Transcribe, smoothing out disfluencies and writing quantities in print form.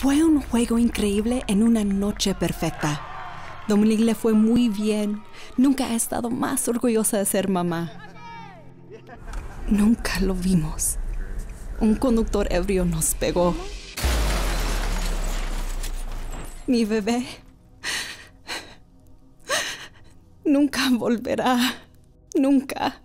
Fue un juego increíble en una noche perfecta. Dominique le fue muy bien. Nunca he estado más orgullosa de ser mamá. Nunca lo vimos. Un conductor ebrio nos pegó. Mi bebé nunca volverá. Nunca.